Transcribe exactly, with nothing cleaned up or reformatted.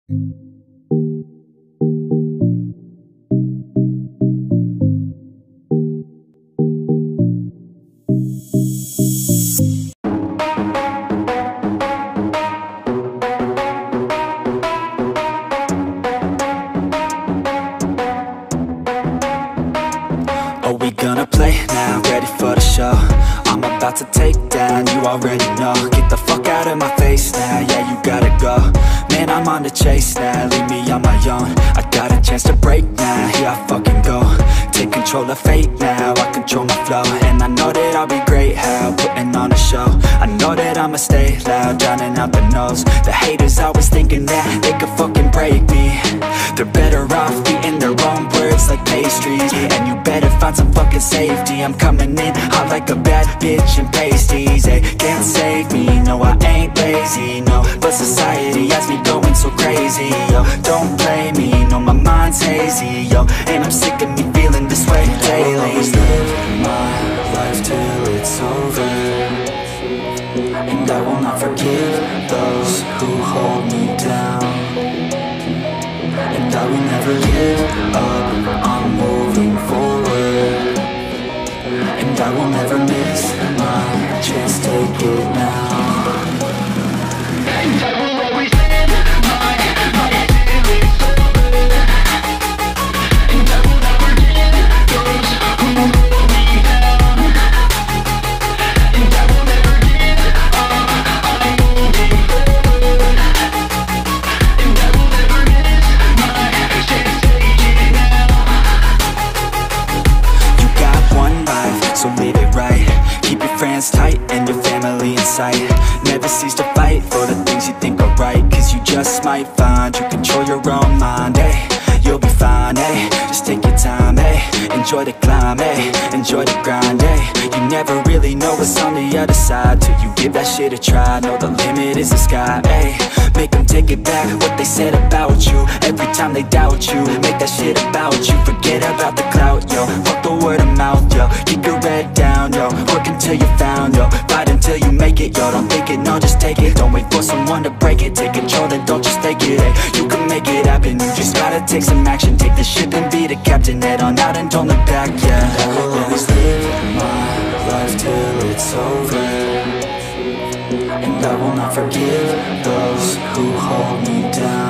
Are we gonna play now? Ready for the show? I'm about to take down, you already know. Get the fuck out of my face now, yeah, you gotta go. Man, I'm on the chase now, leave me on my own. I got a chance to break now, here I fucking go. Take control of fate now, I control my flow. And I know that I'll be great, how putting on a show. I know that I'ma stay loud, drowning out the noise. The haters always thinking that they could fucking break me. They're better off eating their own words like pastries. And you better find some fucking safety. I'm coming in hot like a bad bitch in pasties. They can't save me, no I ain't lazy, no. But society has me going so crazy, yo. Don't blame me, no my mind's hazy, yo. And I'm sick of me feeling this way daily. I'll always live my life till it's over, and I will not forgive those who hold me down. And I will never give up, I'm moving forward. And I will never miss my chance, take it now. And I will always live my life till it's over, and I will never give those who hold me down. And I will never give up, I'm moving forward. And I will never miss my chance, take it now. You got one life, so live it right. Keep your friends tight and your family in sight. Never cease to fight for the things you think are right, cause you just might find you control your own mind, eh? You'll be fine, eh? Just take your time, eh? Enjoy the climb, eh? Enjoy the grind, eh? You never really know what's on the other side till you give that shit a try. Know the limit is the sky, eh? Make them take it back, what they said about you. Every time they doubt you, make that shit about you. Forget about the clout, yo. Fuck the word of mouth, yo. Keep your head down, yo. Work until you found, yo. Fight until you make it, yo. Don't think it, no, just take it. Don't wait for someone to break it. Take control, then don't just take it, eh? You can make it happen, you just gotta take some action. Take the ship and be the captain. Head on out and don't look back, yeah. I will always live my life till it's over, and I will not forgive those who hold me down.